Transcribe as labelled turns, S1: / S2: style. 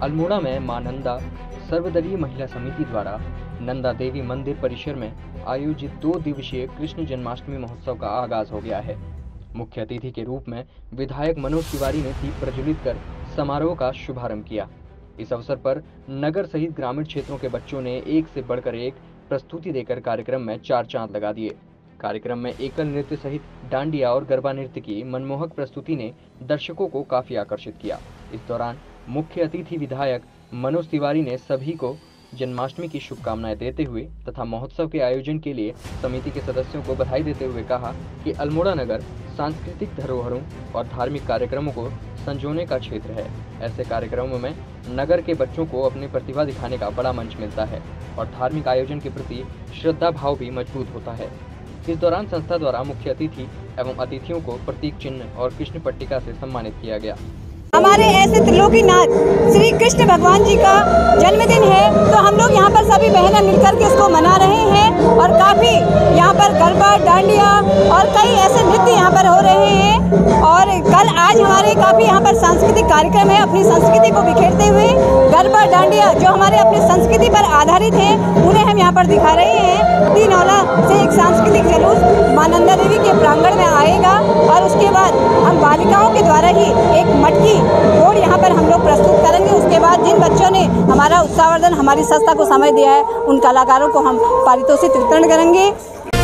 S1: अल्मोड़ा में मां नंदा सर्वदलीय महिला समिति द्वारा नंदा देवी मंदिर परिसर में आयोजित 2 दिवसीय कृष्ण जन्माष्टमी महोत्सव का आगाज हो गया है। मुख्य अतिथि के रूप में विधायक मनोज तिवारी ने दीप प्रज्वलित कर समारोह का शुभारंभ किया। इस अवसर पर नगर सहित ग्रामीण क्षेत्रों के बच्चों ने एक से बढ़कर एक प्रस्तुति देकर कार्यक्रम में 4 चांद लगा दिए। कार्यक्रम में एकल नृत्य सहित डांडिया और गरबा नृत्य की मनमोहक प्रस्तुति ने दर्शकों को काफी आकर्षित किया। इस दौरान मुख्य अतिथि विधायक मनोज तिवारी ने सभी को जन्माष्टमी की शुभकामनाएं देते हुए तथा महोत्सव के आयोजन के लिए समिति के सदस्यों को बधाई देते हुए कहा कि अल्मोड़ा नगर सांस्कृतिक धरोहरों और धार्मिक कार्यक्रमों को संजोने का क्षेत्र है। ऐसे कार्यक्रमों में नगर के बच्चों को अपनी प्रतिभा दिखाने का बड़ा मंच मिलता है और धार्मिक आयोजन के प्रति श्रद्धा भाव भी मजबूत होता है। इस दौरान संस्था द्वारा मुख्य अतिथि एवं अतिथियों को प्रतीक चिन्ह और कृष्ण पट्टिका से सम्मानित किया गया।
S2: हमारे ऐसे त्रिलोकीनाथ श्री कृष्ण भगवान जी का जन्मदिन है, तो हम लोग यहाँ पर सभी बहनें मिलकर के उसको मना रहे हैं और काफ़ी यहाँ पर गरबा, डांडिया और कई ऐसे नृत्य यहाँ पर हो रहे हैं। और कल आज हमारे काफ़ी यहाँ पर सांस्कृतिक कार्यक्रम है, अपनी संस्कृति को बिखेरते हुए गरबा, डांडिया जो हमारे अपनी संस्कृति पर आधारित है उन्हें हम यहाँ पर दिखा रहे हैं। तीनौला से एक सांस्कृतिक जुलूस मां नंदा देवी के प्रांगण में आएगा और उसके बाद हम बालिकाओं के द्वारा ही एक मटकी बोर्ड यहाँ पर हम लोग प्रस्तुत करेंगे। उसके बाद जिन बच्चों ने हमारा उत्साहवर्धन हमारी संस्था को समय दिया है उन कलाकारों को हम पारितोषिक वितरण करेंगे।